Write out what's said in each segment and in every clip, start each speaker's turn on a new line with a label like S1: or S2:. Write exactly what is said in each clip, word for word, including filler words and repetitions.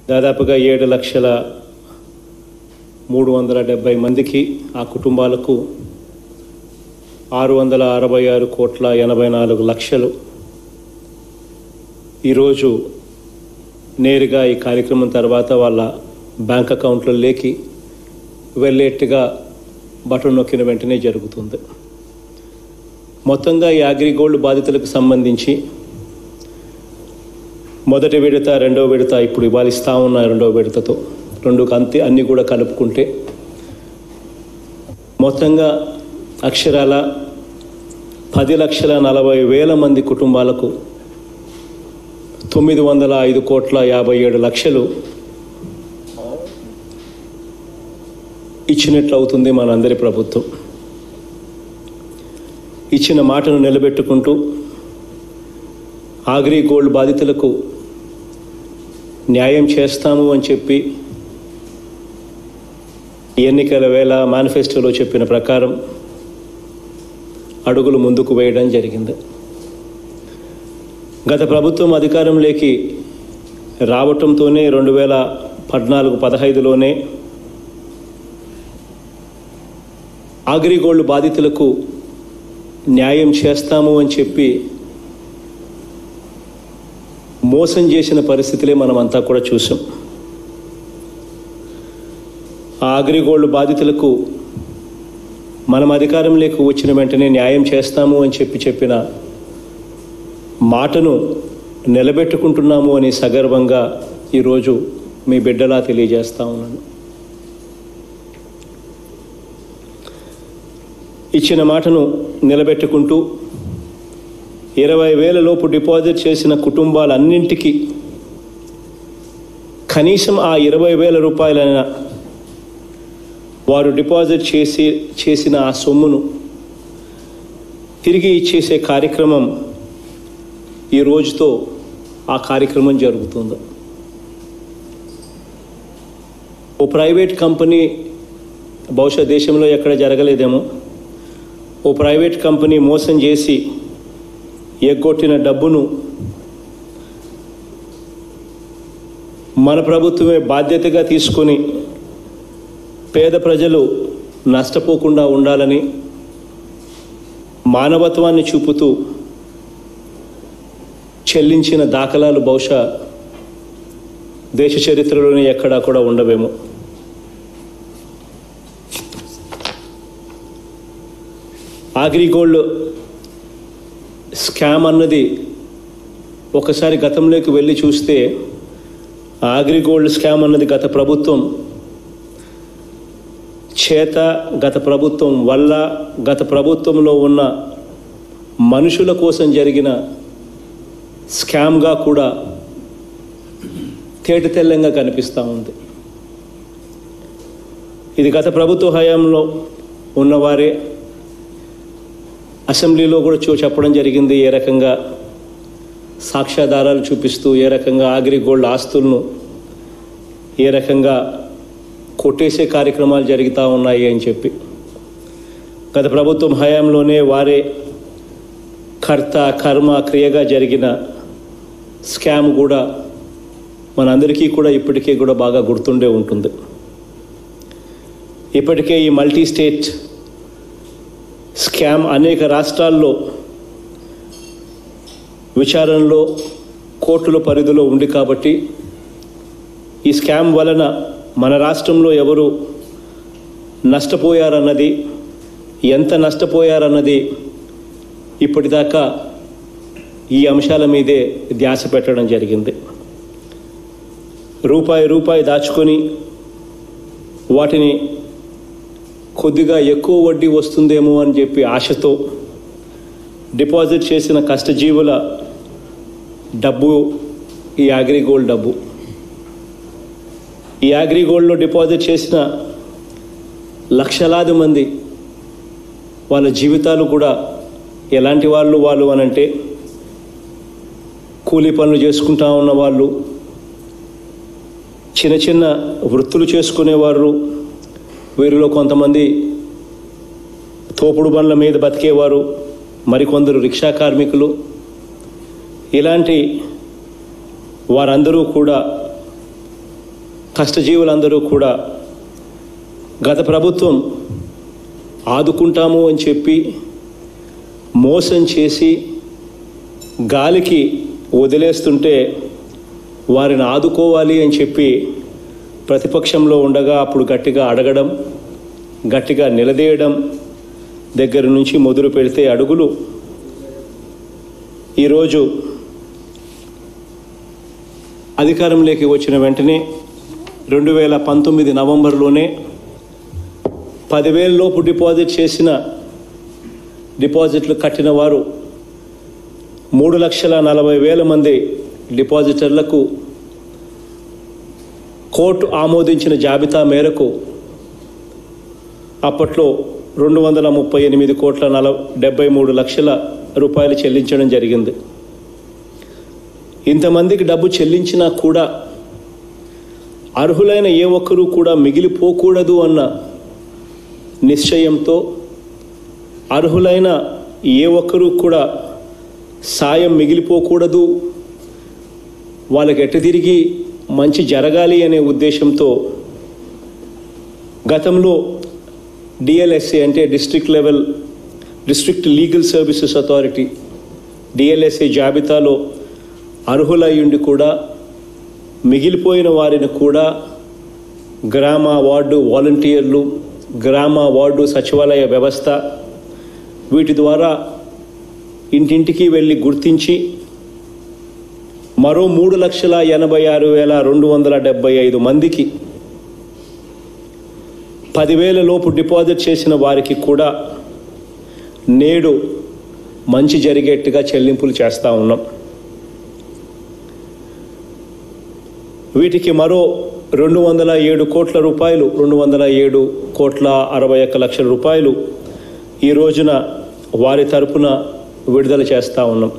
S1: దాదాపుగా ఏడు లక్షల మూడు వందల డెబ్బై మందికి ఆ కుటుంబాలకు ఆరు వందల అరవై ఆరు కోట్ల ఎనభై నాలుగు లక్షలు ఈరోజు నేరుగా ఈ కార్యక్రమం తర్వాత వాళ్ళ బ్యాంక్ అకౌంట్లలోకి వెళ్ళేట్టుగా బటన్ నొక్కిన వెంటనే జరుగుతుంది. మొత్తంగా ఈ అగ్రిగోల్డ్ బాధితులకు సంబంధించి మొదటి విడత రెండవ విడత ఇప్పుడు ఇవాళ ఇస్తా ఉన్న రెండవ విడతతో రెండు అంతే అన్నీ కూడా కలుపుకుంటే మొత్తంగా అక్షరాల పది లక్షల నలభై వేల మంది కుటుంబాలకు తొమ్మిది వందల ఐదు కోట్ల యాభై ఏడు లక్షలు ఇచ్చినట్లు అవుతుంది మనందరి ప్రభుత్వం. ఇచ్చిన మాటను నిలబెట్టుకుంటూ అగ్రిగోల్డ్ బాధితులకు న్యాయం చేస్తాము అని చెప్పి ఎన్నికల వేళ మేనిఫెస్టోలో చెప్పిన ప్రకారం అడుగులు ముందుకు వేయడం జరిగింది. గత ప్రభుత్వం అధికారంలోకి రావటంతోనే రెండు వేల పద్నాలుగు పదహైదులోనే అగ్రిగోల్డ్ బాధితులకు న్యాయం చేస్తాము అని చెప్పి మోసం చేసిన పరిస్థితులే మనమంతా కూడా చూసాం. ఆ అగ్రిగోల్డ్ బాధితులకు మనం అధికారంలోకి వచ్చిన వెంటనే న్యాయం చేస్తాము అని చెప్పి చెప్పిన మాటను నిలబెట్టుకుంటున్నాము అని సగర్వంగా ఈరోజు మీ బిడ్డలా తెలియజేస్తా ఉన్నాను. ఇచ్చిన మాటను నిలబెట్టుకుంటూ ఇరవై వేల లోపు డిపాజిట్ చేసిన కుటుంబాలన్నింటికీ కనీసం ఆ ఇరవై వేల రూపాయలైనా వారు డిపాజిట్ చేసి చేసిన ఆ సొమ్మును తిరిగి ఇచ్చేసే కార్యక్రమం ఈ రోజుతో ఆ కార్యక్రమం జరుగుతుంది. ఓ ప్రైవేట్ కంపెనీ, బహుశా దేశంలో ఎక్కడ జరగలేదేమో, ఓ ప్రైవేట్ కంపెనీ మోసం చేసి ఎగ్గొట్టిన డబ్బును మన ప్రభుత్వమే బాధ్యతగా తీసుకొని పేద ప్రజలు నష్టపోకుండా ఉండాలని మానవత్వాన్ని చూపుతూ చెల్లించిన దాఖలాలు బహుశా దేశ చరిత్రలోనే ఎక్కడా కూడా ఉండవేమో. అగ్రిగోల్డ్ స్కామ్ అన్నది ఒకసారి గతంలోకి వెళ్ళి చూస్తే అగ్రిగోల్డ్ స్కామ్ అన్నది గత ప్రభుత్వం చేత, గత ప్రభుత్వం వల్ల, గత ప్రభుత్వంలో ఉన్న మనుషుల కోసం జరిగిన స్కామ్గా కూడా తేటతెల్లంగా కనిపిస్తూ ఉంది. ఇది గత ప్రభుత్వ హయాంలో ఉన్నవారే అసెంబ్లీలో కూడా చూ చెప్పడం జరిగింది. ఏ రకంగా సాక్ష్యాధారాలు చూపిస్తూ ఏ రకంగా అగ్రిగోల్డ్ ఆస్తులను ఏ రకంగా కొట్టేసే కార్యక్రమాలు జరుగుతూ ఉన్నాయి అని చెప్పి గత ప్రభుత్వం హయాంలోనే వారే కర్త కర్మ క్రియగా జరిగిన స్కామ్ కూడా మనందరికీ కూడా ఇప్పటికే కూడా బాగా గుర్తుండే ఉంటుంది. ఇప్పటికే ఈ మల్టీ స్టేట్ స్కామ్ అనేక రాష్ట్రాల్లో విచారణలో కోర్టుల పరిధిలో ఉంది కాబట్టి ఈ స్కామ్ వలన మన రాష్ట్రంలో ఎవరు నష్టపోయారన్నది, ఎంత నష్టపోయారన్నది ఇప్పటిదాకా ఈ అంశాల మీదే ధ్యాస పెట్టడం జరిగింది. రూపాయి రూపాయి దాచుకొని వాటిని కొద్దిగా ఎక్కువ వడ్డీ వస్తుందేమో అని చెప్పి ఆశతో డిపాజిట్ చేసిన కష్టజీవుల డబ్బు ఈ అగ్రిగోల్డ్ డబ్బు. ఈ అగ్రిగోల్డ్లో డిపాజిట్ చేసిన లక్షలాది మంది వాళ్ళ జీవితాలు కూడా ఎలాంటి వాళ్ళు వాళ్ళు అనంటే కూలీ పనులు చేసుకుంటా ఉన్న వాళ్ళు, చిన్న చిన్న వృత్తులు చేసుకునేవారు, వీరిలో కొంతమంది తోపుడు బండ్ల మీద బతికేవారు, మరికొందరు రిక్షా కార్మికులు, ఇలాంటి వారందరూ కూడా కష్టజీవులందరూ కూడా గత ప్రభుత్వం ఆదుకుంటాము అని చెప్పి మోసం చేసి గాలికి వదిలేస్తుంటే వారిని ఆదుకోవాలి అని చెప్పి ప్రతిపక్షంలో ఉండగా అప్పుడు గట్టిగా అడగడం, గట్టిగా నిలదీయడం దగ్గర నుంచి మొదలు పెడితే అడుగులు ఈరోజు అధికారంలోకి వచ్చిన వెంటనే రెండు వేల పంతొమ్మిది నవంబర్లోనే పదివేల లోపు డిపాజిట్ చేసిన డిపాజిట్లు కట్టిన వారు మూడు లక్షల నలభై వేల మంది డిపాజిటర్లకు కోర్టు ఆమోదించిన జాబితా మేరకు అప్పట్లో రెండు వందల ముప్పై ఎనిమిది కోట్ల నల డెబ్బై మూడు లక్షల రూపాయలు చెల్లించడం జరిగింది. ఇంతమందికి డబ్బు చెల్లించినా కూడా అర్హులైన ఏ ఒక్కరూ కూడా మిగిలిపోకూడదు అన్న నిశ్చయంతో అర్హులైన ఏ ఒక్కరూ కూడా సాయం మిగిలిపోకూడదు, వాళ్ళకి ఎట్ట తిరిగి మంచి జరగాలి అనే ఉద్దేశంతో గతంలో డిఎల్ఎస్ఏ అంటే district level district legal services authority DLSA జాబితాలో అర్హులయ్యుండి కూడా మిగిలిపోయిన వారిని కూడా గ్రామ వార్డు వాలంటీర్లు, గ్రామ వార్డు సచివాలయ వ్యవస్థ వీటి ద్వారా ఇంటింటికి వెళ్ళి గుర్తించి మరో మూడు లక్షల ఎనభై ఆరు వేల రెండు వందల డెబ్బై ఐదు మందికి పదివేల లోపు డిపాజిట్ చేసిన వారికి కూడా నేడు మంచి జరిగేట్టుగా చెల్లింపులు చేస్తూ ఉన్నాం. వీటికి మరో రెండు వందల ఏడు కోట్ల రూపాయలు రెండు వందల ఏడు కోట్ల అరవై ఒక్క లక్షల రూపాయలు ఈ రోజున వారి తరపున విడుదల చేస్తూ ఉన్నాం.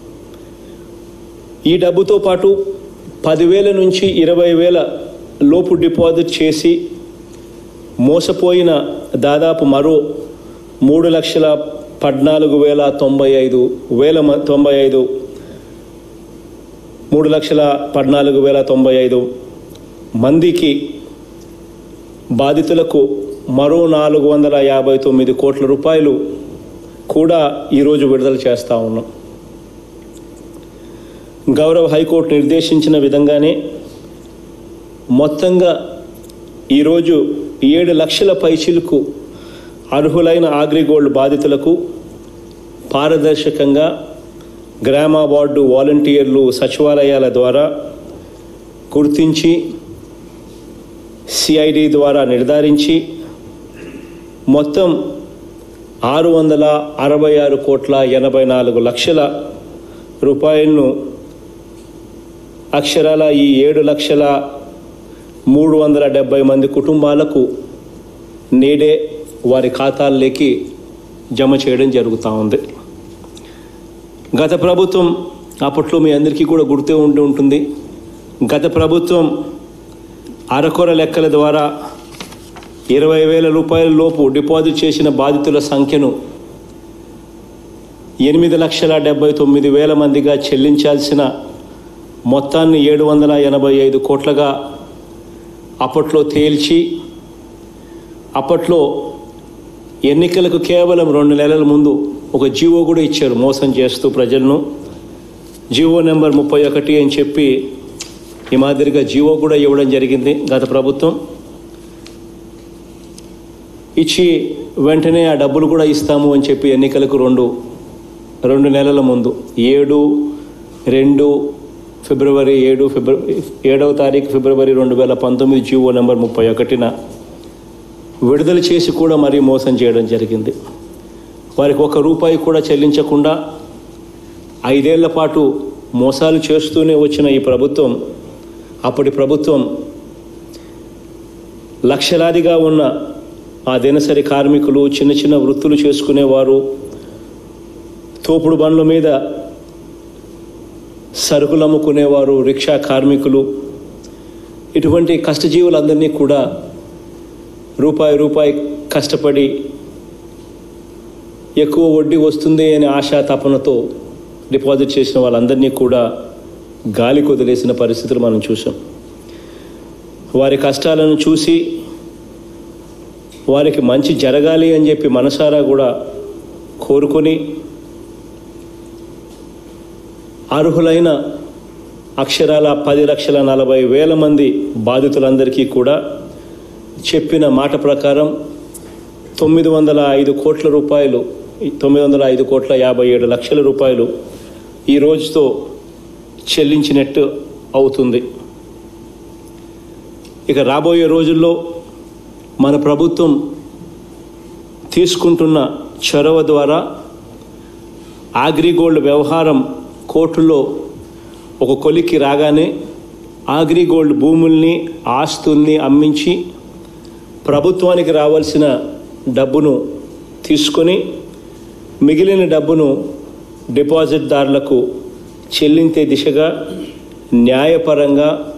S1: ఈ డబ్బుతో పాటు పదివేల నుంచి ఇరవై వేల లోపు డిపాజిట్ చేసి మోసపోయిన దాదాపు మరో మూడు లక్షల పద్నాలుగు వేల తొంభై ఐదు వేల తొంభై ఐదు మూడు లక్షల పద్నాలుగు వేల తొంభై ఐదు మందికి బాధితులకు మరో నాలుగు వందల యాభై తొమ్మిది కోట్ల రూపాయలు కూడా ఈరోజు విడుదల చేస్తూ ఉన్నాం. గౌరవ హైకోర్టు నిర్దేశించిన విధంగానే మొత్తంగా ఈరోజు ఏడు లక్షల పైచిలకు అర్హులైన అగ్రిగోల్డ్ బాధితులకు పారదర్శకంగా గ్రామ వార్డు వాలంటీర్లు సచివాలయాల ద్వారా గుర్తించి సిఐడి ద్వారా నిర్ధారించి మొత్తం ఆరు వందల అరవై ఆరు కోట్ల ఎనభై నాలుగు లక్షల రూపాయలను అక్షరాల ఈ ఏడు లక్షల మూడు వందల డెబ్బై మంది కుటుంబాలకు నేడే వారి ఖాతాల్లోకి జమ చేయడం జరుగుతూ ఉంది. గత ప్రభుత్వం అప్పట్లో మీ అందరికీ కూడా గుర్తే ఉండి ఉంటుంది. గత ప్రభుత్వం అరకొర లెక్కల ద్వారా ఇరవై వేల రూపాయల లోపు డిపాజిట్ చేసిన బాధితుల సంఖ్యను ఎనిమిది లక్షల డెబ్బై తొమ్మిది వేల మందిగా చెల్లించాల్సిన మొత్తాన్ని ఏడు వందల ఎనభై ఐదు కోట్లగా అప్పట్లో తేల్చి అప్పట్లో ఎన్నికలకు కేవలం రెండు నెలల ముందు ఒక జీవో కూడా ఇచ్చారు మోసం చేస్తూ ప్రజలను. జీవో నెంబర్ ముప్పై ఒకటి అని చెప్పి ఈ మాదిరిగా జీవో కూడా ఇవ్వడం జరిగింది గత ప్రభుత్వం. ఇచ్చి వెంటనే ఆ డబ్బులు కూడా ఇస్తాము అని చెప్పి ఎన్నికలకు రెండు రెండు నెలల ముందు ఏడు రెండు ఫిబ్రవరి ఏడు ఫిబ్రవరి ఏడవ తారీఖు ఫిబ్రవరి రెండు వేల పంతొమ్మిది జీవో నెంబర్ ముప్పై ఒకటిన విడుదల చేసి కూడా మరీ మోసం చేయడం జరిగింది. వారికి ఒక రూపాయి కూడా చెల్లించకుండా ఐదేళ్ల పాటు మోసాలు చేస్తూనే వచ్చిన ఈ ప్రభుత్వం, అప్పటి ప్రభుత్వం లక్షలాదిగా ఉన్న ఆ దినసరి కార్మికులు, చిన్న చిన్న వృత్తులు చేసుకునేవారు, తోపుడు బండ్ల మీద సరుకులు అమ్ముకునేవారు, రిక్షా కార్మికులు, ఇటువంటి కష్టజీవులందరినీ కూడా రూపాయి రూపాయి కష్టపడి ఎక్కువ వడ్డీ వస్తుంది అనే ఆశా తపనతో డిపాజిట్ చేసిన వాళ్ళందరినీ కూడా గాలికి వదిలేసిన పరిస్థితులు మనం చూసాం. వారి కష్టాలను చూసి వారికి మంచి జరగాలి అని చెప్పి మనసారా కూడా కోరుకొని అర్హులైన అక్షరాల పది లక్షల నలభై వేల మంది బాధితులందరికీ కూడా చెప్పిన మాట ప్రకారం తొమ్మిది వందల ఐదు కోట్ల రూపాయలు తొమ్మిది వందల ఐదు కోట్ల యాభై ఏడు లక్షల రూపాయలు ఈ రోజుతో చెల్లించినట్టు అవుతుంది. ఇక రాబోయే రోజుల్లో మన ప్రభుత్వం తీసుకుంటున్న చొరవ ద్వారా అగ్రిగోల్డ్ వ్యవహారం కోర్టులో ఒక కొలిక్కి రాగానే అగ్రిగోల్డ్ భూముల్ని ఆస్తుల్ని అమ్మించి ప్రభుత్వానికి రావాల్సిన డబ్బును తీసుకొని మిగిలిన డబ్బును డిపాజిట్దారులకు చెల్లించే దిశగా న్యాయపరంగా